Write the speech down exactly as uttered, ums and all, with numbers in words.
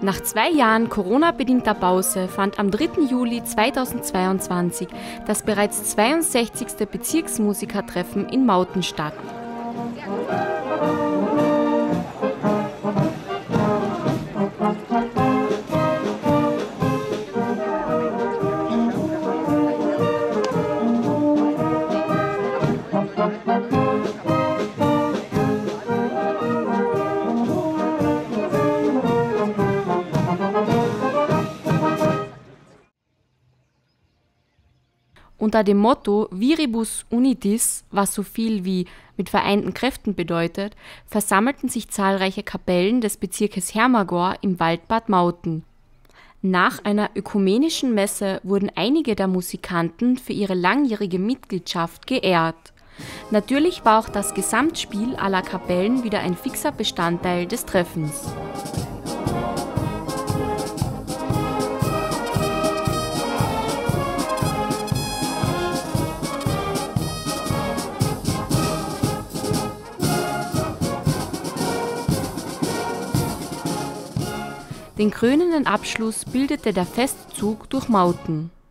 Nach zwei Jahren Corona-bedingter Pause fand am dritten Juli zweitausendzweiundzwanzig das bereits zweiundsechzigste Bezirksmusikertreffen in Mauten statt. Unter dem Motto Viribus Unitis, was so viel wie mit vereinten Kräften bedeutet, versammelten sich zahlreiche Kapellen des Bezirkes Hermagor im Waldbad Mauten. Nach einer ökumenischen Messe wurden einige der Musikanten für ihre langjährige Mitgliedschaft geehrt. Natürlich war auch das Gesamtspiel aller Kapellen wieder ein fixer Bestandteil des Treffens. Den krönenden Abschluss bildete der Festzug durch Mauten.